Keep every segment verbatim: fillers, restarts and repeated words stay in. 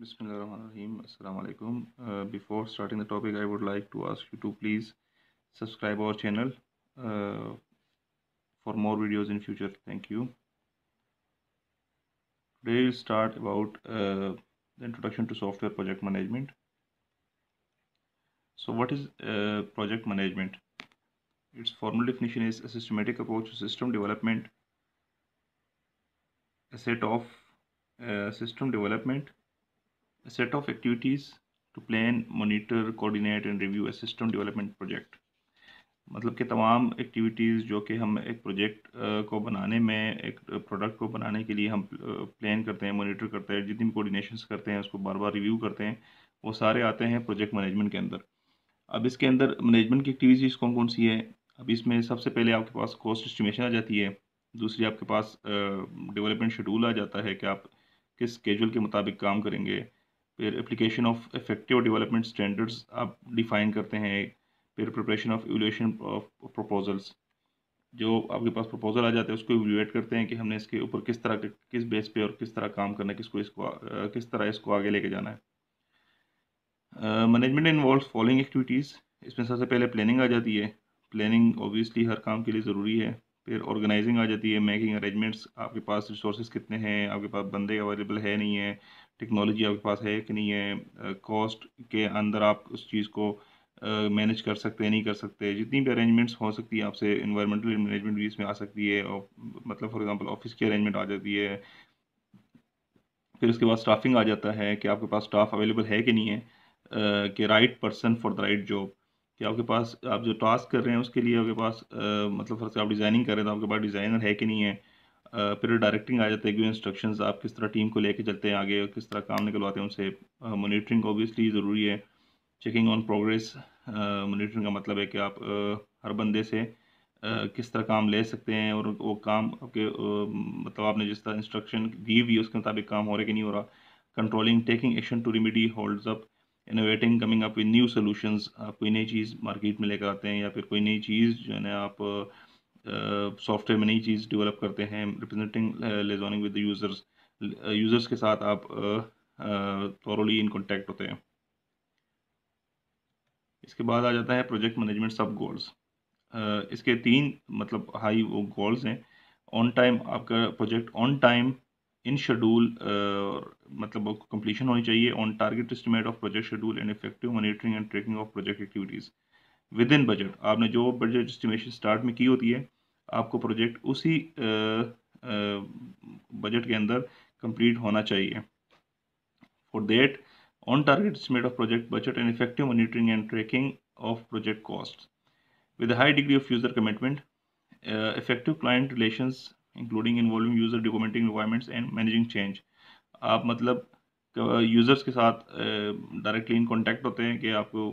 Bismillahirrahmanirrahim. Assalamu alaikum. Uh, before starting the topic, I would like to ask you to please subscribe our channel uh, for more videos in future. Thank you. Today we'll start about uh, the introduction to software project management. So what is uh, project management? Its formal definition is a systematic approach to system development, a set of uh, system development, a set of activities to plan, monitor, coordinate and review a system development project. मतलब कि तमाम activities जो कि हम एक project को बनाने में, एक प्रोडक्ट को बनाने के लिए हम प्लान करते हैं, मॉनिटर करते हैं, जितनी भी कोऑर्डिनेशंस करते हैं, उसको बार बार रिव्यू करते हैं, वो सारे आते हैं प्रोजेक्ट मैनेजमेंट के अंदर। अब इसके अंदर मैनेजमेंट की एक्टिविटीज़ कौन कौन सी है? अब इसमें सबसे पहले आपके पास कॉस्ट एस्टिमेशन आ जाती है। दूसरी आपके पास डेवलपमेंट शेड्यूल आ जाता है कि आप किस स्केड्यूल के मुताबिक काम करेंगे। फिर application of effective development standards आप डिफ़ाइन करते हैं। फिर preparation of evaluation of proposals, जो आपके पास प्रपोजल आ जाते हैं उसको इवैल्यूएट करते हैं कि हमने इसके ऊपर किस तरह के, किस बेस पे और किस तरह काम करना है, किसको इसको किस तरह इसको आगे लेके जाना है। Management involve following activities. इसमें सबसे पहले प्लानिंग आ जाती है। प्लानिंग ऑब्वियसली हर काम के लिए ज़रूरी है। फिर ऑर्गेनाइजिंग आ जाती है, मेकिंग अरेंजमेंट्स, आपके पास रिसोर्सेज कितने हैं, आपके पास बंदे अवेलेबल है नहीं है, टेक्नोलॉजी आपके पास है कि नहीं है, कॉस्ट के अंदर आप उस चीज़ को मैनेज uh, कर सकते हैं नहीं कर सकते, जितनी भी अरेंजमेंट्स हो सकती है आपसे, इन्वायरमेंटल मैनेजमेंट भी इसमें आ सकती है, और मतलब फॉर एग्जांपल ऑफिस की अरेंजमेंट आ जाती है। फिर उसके बाद स्टाफिंग आ जाता है कि आपके पास स्टाफ अवेलेबल है कि नहीं है, uh, कि right person for the right job, कि आपके पास आप जो टास्क कर रहे हैं उसके लिए आपके पास uh, मतलब फर्स्ट आप डिज़ाइनिंग कर रहे हैं तो आपके पास डिज़ाइनर है कि नहीं है। uh, फिर डायरेक्टिंग आ जाता है कि इंस्ट्रक्शंस आप किस तरह टीम को लेके चलते हैं आगे, किस तरह काम निकलवाते हैं उनसे। मॉनिटरिंग ऑब्वियसली ज़रूरी है। चेकिंग ऑन प्रोग्रेस, मॉनिटरिंग का मतलब है कि आप uh, हर बंदे से uh, किस तरह काम ले सकते हैं और वो काम आपके uh, मतलब आपने जिस तरह इंस्ट्रक्शन दी हुई है उसके मुताबिक काम हो रहा है कि नहीं हो रहा। Controlling, taking action to remedy holds up, innovating, coming up with new solutions, आप कोई नई चीज़ मार्केट में लेकर आते हैं या फिर कोई नई चीज़ जो है ना आप सॉफ्टवेयर uh, में नई चीज़ डेवलप करते हैं। Representing, listening with the users, users के साथ आप थॉरोली इन कॉन्टैक्ट होते हैं। इसके बाद आ जाता है प्रोजेक्ट मैनेजमेंट सब गोल्स। इसके तीन मतलब हाई वो गोल्स हैं। ऑन टाइम, आपका project on time, in schedule, मतलब कंप्लीशन होनी चाहिए। On target estimate of project schedule and effective monitoring and tracking of project activities within budget. आपने जो बजट एस्टिमेशन स्टार्ट में की होती है, आपको प्रोजेक्ट उसी बजट के अंदर कंप्लीट होना चाहिए। For that, on target estimate of project budget and effective monitoring and tracking of project costs with a high degree of user commitment, uh, effective client relations including involving user, documenting requirements and managing change। आप मतलब users के साथ directly in contact होते हैं कि आपको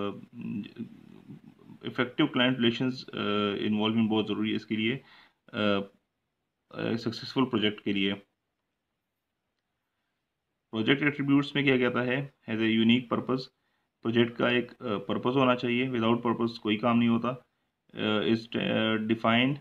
effective client relations involvement बहुत ज़रूरी है इसके लिए, सक्सेसफुल प्रोजेक्ट के लिए। प्रोजेक्ट एट्रीब्यूट्स में क्या कहता है, has a unique purpose. Project का एक पर्पस uh, होना चाहिए, विदाउट पर्पस कोई काम नहीं होता। Is defined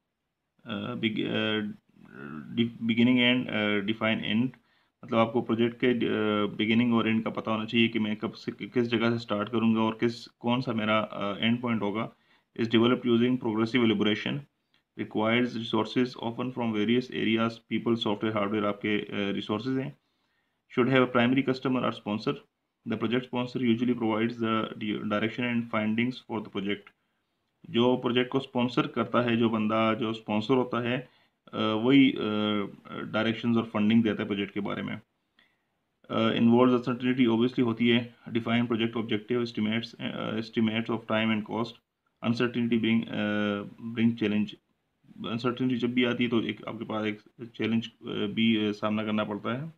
beginning and define end, मतलब आपको प्रोजेक्ट के बिगिनिंग uh, और एंड का पता होना चाहिए कि मैं कब से किस जगह से स्टार्ट करूंगा और किस कौन सा मेरा एंड uh, पॉइंट होगा। Is developed using progressive elaboration, requires resources often from various areas, people, software, hardware आपके रिसोर्सेज uh, हैं। Should have a primary customer or sponsor. The project sponsor usually provides the direction and findings for the project. जो project को sponsor करता है, जो बंदा जो sponsor होता है, वही डायरेक्शंस और फंडिंग देता है प्रोजेक्ट के बारे में। इन्वॉल्व अनसर्टेनिटी ऑब्वियसली होती है। Define project objective, estimates estimates of time and cost. Uncertainty bring bring challenge. Uncertainty जब भी आती है तो एक आपके पास एक चैलेंज भी सामना करना पड़ता है।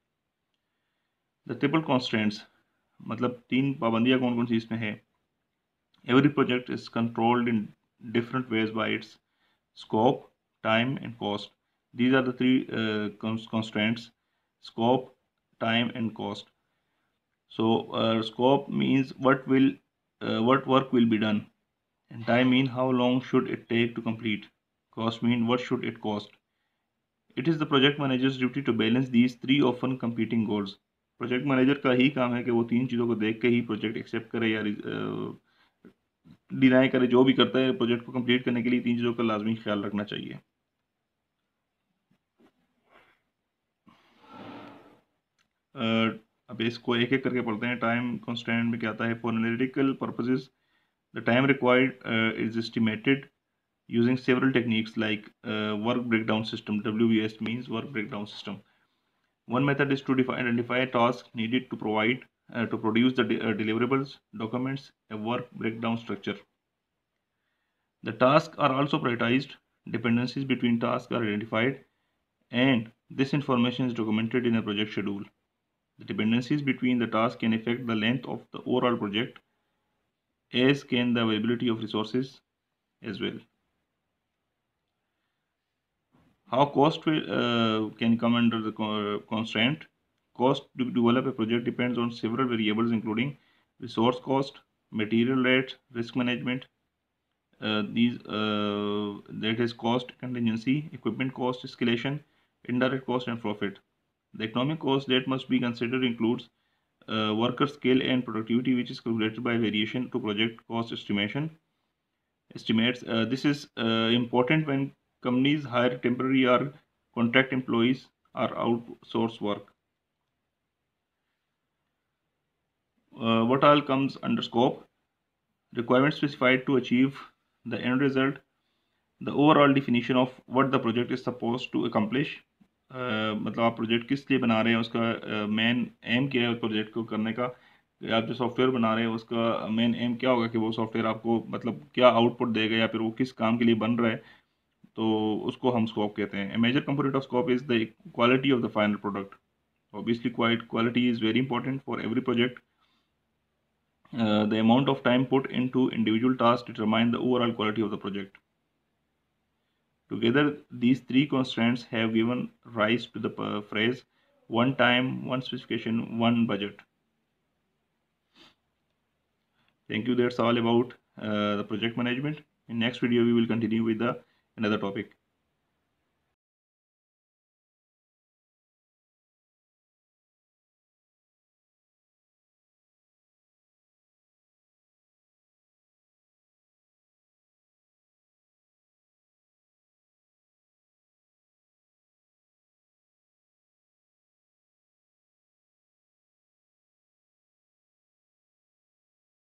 द ट्रिपल कॉन्स्टेंट्स, मतलब तीन पाबंदियाँ कौन कौन सी इसमें है। Every project is controlled in different ways by its scope, time and cost. These are the three constants: scope, time and cost. So scope means what will uh, what work will be done, and time mean how long should it take to complete. Cost mean what should it cost. It is the project manager's duty to balance these three often competing goals. Project manager का ही काम है कि वो तीन चीज़ों को देख के ही प्रोजेक्ट एक्सेप्ट करे या डिनाई करे, जो भी करता है प्रोजेक्ट को कंप्लीट करने के लिए तीन चीज़ों का लाजमी ख्याल रखना चाहिए। uh, अब इसको एक एक करके पढ़ते हैं। टाइम कॉन्स्टेंट में क्या आता है? For analytical purposes the time required is estimated using several techniques like uh, work breakdown system. W B S means work breakdown system. One method is to define, identify tasks needed to provide uh, to produce the de uh, deliverables, documents, a work breakdown structure. The tasks are also prioritized, dependencies between tasks are identified, and this information is documented in a project schedule. The dependencies between the tasks can affect the length of the overall project, as can the availability of resources as well. How cost will, uh, can come under the constraint? Cost to develop a project depends on several variables, including resource cost, material rates, risk management. Uh, these uh, that is cost contingency, equipment cost escalation, indirect cost, and profit. The economic cost that must be considered includes uh, worker scale and productivity, which is calculated by variation to project cost estimation estimates. Uh, this is uh, important when companies hire temporary or contract employees or outsource work. Uh, what all comes under scope? Requirements specified to achieve the end result. The overall definition of what the project is supposed to accomplish. Uh, मतलब आप project किस लिए बना रहे हैं, उसका main uh, M क्या है प्रोजेक्ट को करने का। आप जो सॉफ्टवेयर बना रहे हैं उसका मेन एम क्या होगा कि वो सॉफ्टवेयर आपको मतलब क्या आउटपुट देगा या फिर वो किस काम के लिए बन रहा है, तो उसको हम स्कोप कहते हैं। Major component of scope is the quality of the final product. Obviously quality is very important for every project. The amount of time put into individual tasks determine the overall quality of the project. Together, these three constraints have given rise to the phrase one time, one specification, one budget. Thank you. That's all about uh, the project management. In next video, we will continue with the another topic.